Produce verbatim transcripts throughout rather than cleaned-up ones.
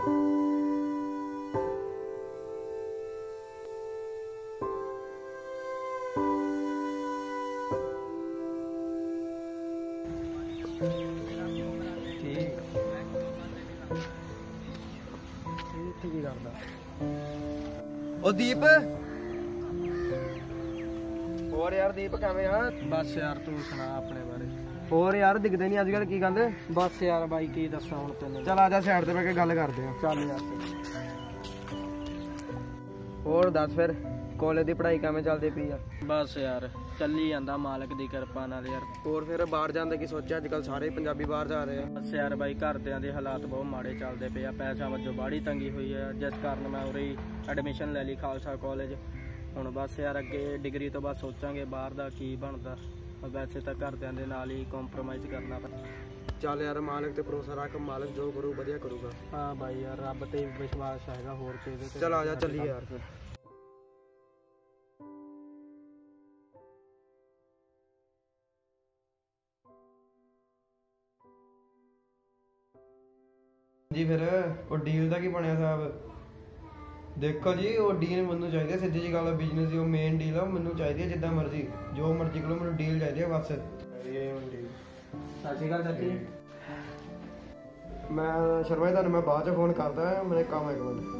ओ दीप और यार दीप किवें आ? बस यार तू सुना अपने बारे। और यार दिखदे नहीं अजकल की गल? बस यार भाई की दसा हुण तैनूं। चल आ जा साइड ते बैठ के गल करदे आ। चल यार और दस फिर कॉलेज की पढ़ाई किवें चलदी पई आ? बस यार चली जांदा मालक दी किरपा नाल यार। और फिर बाहर जाने की सोचा? अजकल सारे पंजाबी बाहर जा रहे हैं। बस यार भाई घरदियां दे हालात बहुत माड़े चलदे पे आ, पैसा वजों बाड़ी तंगी हुई है, जिस कारण मैं उरे एडमिशन ले ली खालसा कॉलेज। हुण बस यार अगे डिग्री तो बाद सोचांगे बाहर दा की बनदा। वैसे तो घरदियां दे नाल ही कॉम्प्रोमाइज़ करना पैंदा। चल यार मालक ते भरोसा रख, मालक जो करू वधिया करूगा। हाँ भाई यार रब ते विश्वास हैगा, होर किहदे ते। चल आ जा चलिए यार फिर। जी फिर वो डील का की बनया साहब? देखो जी वो डील मैनू चाहिए, सीधी जी गल बिजनेस की मेन डील है, मैनू चाहिए जिदा मर्जी जो मर्जी करो, मैनू डील चाहिए बस। सत श्री अकाल चाची। मैं शर्मा जी मैं बाद च फोन करदा, मेरे काम है एक मिनट।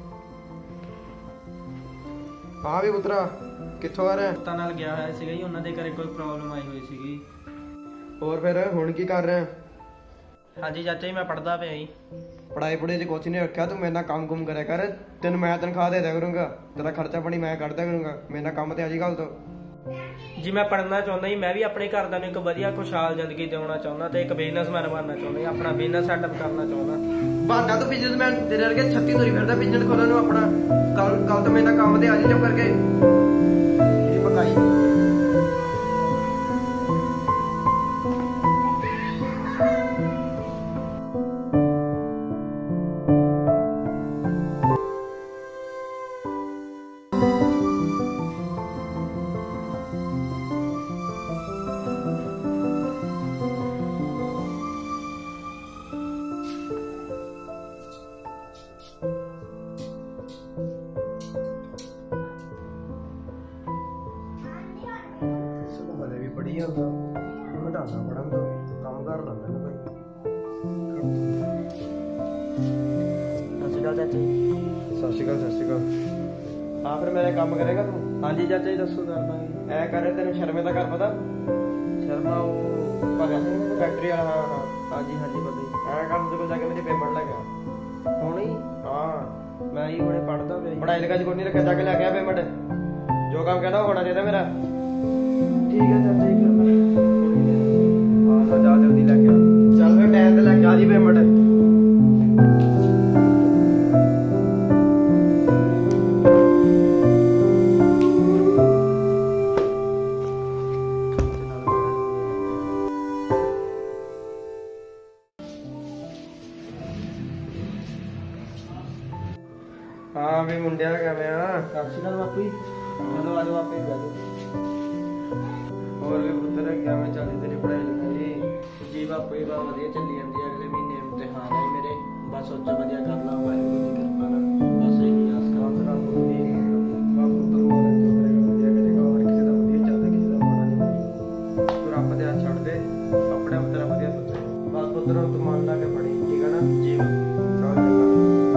हाँ भी पुत्रा कित्थों आ रहा है? पता नाल गया होया सीगा जी, उन्हां दे घरे कोई प्रॉब्लम आई हुई सीगी। और फिर हुण की कर रहे हैं? हाँ जी चाचा जी मैं पढ़दा पिया जी। पढ़ाई पढ़ाई च कुछ नहीं रखा, तू मेरे नाल काम कुम करे कर, तेन मैं तनख्वाह दे दिया करूंगा, तेरा खर्चा पानी मैं कर दिया करूंगा, मेरा काम ते अज कल तो। जी मैं पढ़ना चाਹੁੰਦਾ जी, मैं भी अपने घरदां ਨੂੰ ਇੱਕ ਵਧੀਆ ਖੁਸ਼ਹਾਲ ਜ਼ਿੰਦਗੀ ਜਿਉਣਾ ਚਾਹੁੰਦਾ ਤੇ ਇੱਕ ਬਿਜ਼ਨਸਮੈਨ ਬਣਨਾ ਚਾਹੁੰਦਾ ਜੀ, ਆਪਣਾ ਬਿਜ਼ਨਸ ਸੈਟਅਪ ਕਰਨਾ ਚਾਹੁੰਦਾ। बहाना तो बिजनेसमैन तेरे वर्गे छत्ती तुरी फिरदा बिजनेस खोलण नूं अपना। कल कल तो मेरे नाल काम ते आ जी चुप करके ये पकाई। पढ़ी जाता हटाना पढ़न दो, काम कर ला मैंने भाई। ਸਤਿ ਸ਼੍ਰੀ ਅਕਾਲ ਚਾਚਾ ਜੀ। सत श्री अकाल सत श्री अकाल। हाँ फिर मेरे काम करेगा तू? हाँ जी चाचा जी दसो कर ਦਾਂਗੇ। ऐ करे तेन शर्मे का घर पता? शर्मा वो भगत सिंह फैक्ट्री वाला? हाँ हाँ हाँ जी हाँ जी पता जी। ऐ कर तेरे को जाके मेरी पेमेंट लेके आ। ਹੁਣ ਹੀ हाँ ਮੈਂ ਹੀ ਹੁਣੇ ਪੜਦਾ ਪਿਆ ਜੀ। पढ़ाई लिखाई को नहीं रखा, जाके लेके आ पेमेंट। जो काम कहना होना चाहिए मेरा। ठीक है चाचा जी फिर मैं हाँ जा जल्दी लेके आ। चल फिर टाइम से लेके आ जी पेमेंट। हाँ भी मुंडिया किवें आ? ਸਤਿ ਸ਼੍ਰੀ ਅਕਾਲ ਬਾਪੂ ਜੀ। ਚਲੋ ਆਜੋ ਆਪੇ ਬਹਿ ਜਾਓ। और भी पुत्र किवें चलदी तेरी पढ़ाई लिखाई? जी बापू जी बहुत ਵਧੀਆ ਚੱਲੀ ਜਾਂਦੀ ਹੈ। ਅਗਲੇ ਮਹੀਨੇ ਇਮਤਿਹਾਨ ਹੈ ਮੇਰੇ, ਬਸ ਉਹ 'ਚ ਵਧੀਆ ਕਰ ਲਾਂ ਵਾਹਿਗੁਰੂ ਦੀ ਕਿਰਪਾ ਨਾਲ, ਬਸ ਇਹੀ ਆਸ कांस रब दी बस पुत्र मारे जो करेगा वधिया करेगा, और किसी दा वधिया चलदा किसी दा माड़ा नहीं करदा। तू रब दे हाथ छੱਡ दे, अपने आप तेरा वधिया सोचे। बस पुत्र तू मन ला के पढ़ी, ठीक है ना? जी चल चंगा।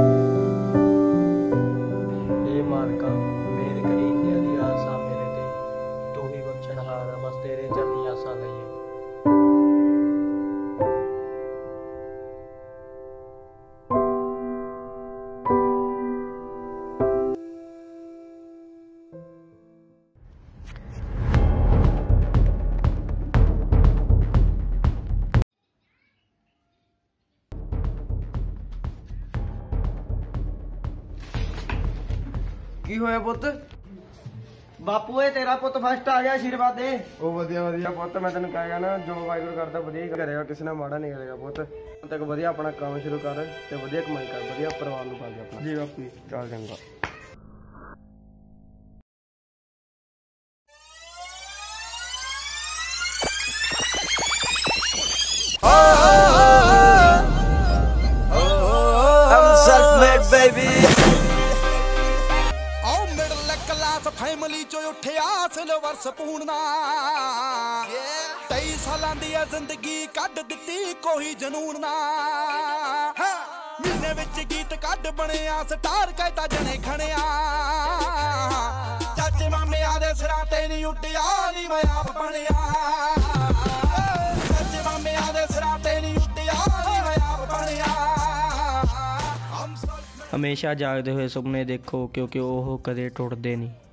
ਇਹ ਮਾਲਕਾ ਮੇਰ ਕਰੀ ਤੇਰੀ ਆਸਾ ਮੇਰੇ ਤੇ, ਤੂੰ ਹੀ ਬਖਸ਼ਣਹਾਰ ਆ, ਬਸ ਤੇਰੇ ਚਰਨੀ ਆਸਾਂ ਲਈਏ। की होया पुत? ਬਾਪੂ ਇਹ ਤੇਰਾ ਪੁੱਤ ਫਸਟ ਆ ਗਿਆ, ਆਸ਼ੀਰਵਾਦ ਦੇ। ਉਹ ਵਧੀਆ ਵਧੀਆ ਪੁੱਤ, ਮੈਂ ਤੈਨੂੰ ਕਹਾਂਗਾ ਨਾ ਜੋ ਵਾਹਿਗੁਰੂ ਕਰਦਾ ਵਧੀਆ ਹੀ ਕਰੇਗਾ, ਕਿਸੇ ਨਾਲ ਮਾੜਾ ਨਹੀਂ ਕਰੇਗਾ ਪੁੱਤ। ਹੁਣ ਤੱਕ ਵਧੀਆ ਆਪਣਾ ਕੰਮ ਸ਼ੁਰੂ ਕਰ ਤੇ ਵਧੀਆ ਕਮਾਈ ਕਰ, ਵਧੀਆ ਪਰਿਵਾਰ ਨੂੰ ਪਾਲ ਆਪਣਾ। ਜੀ ਬਾਪੂ ਜੀ। ਚੱਲ ਚੰਗਾ। I'm baby ਆਓ ਮਿਡਲ ਕਲਾਸ ਫੈਮਿਲੀ ਚੋਂ ਉੱਠਿਆ ਸਿਲਵਰ ਸਪੂਨ ਨਾਲ ਤੇਈ ਸਾਲਾਂ ਦੀ ਆ ਜ਼ਿੰਦਗੀ ਕੱਢ ਦਿੱਤੀ ਕੋਈ ਜਨੂਨ ਨਾਲ ਮਹੀਨੇ ਵਿੱਚ ਗੀਤ ਕੱਢ ਬਣਿਆ ਸਟਾਰ ਕਹਿਤਾ ਜਣੇ ਖਣਿਆ ਚਾਚੇ ਮਾਮਿਆਂ ਦੇ ਸਿਰਾਂ ਤੇ ਨਹੀਂ ਉੱਡਿਆ ਨਹੀਂ ਮੈਂ ਆਪ ਬਣਿਆ ਚਾਚੇ ਮਾਮਿਆਂ ਦੇ ਸਿਰਾਂ ਤੇ ਨਹੀਂ ਉੱਡਿਆ ਨਹੀਂ ਮੈਂ ਆਪ ਬਣਿਆ ਹਮੇਸ਼ਾ ਜਾਗਦੇ ਹੋਏ ਸੁਪਨੇ ਦੇਖੋ ਕਿਉਂਕਿ ਉਹ ਕਦੇ ਟੁੱਟਦੇ ਨਹੀਂ।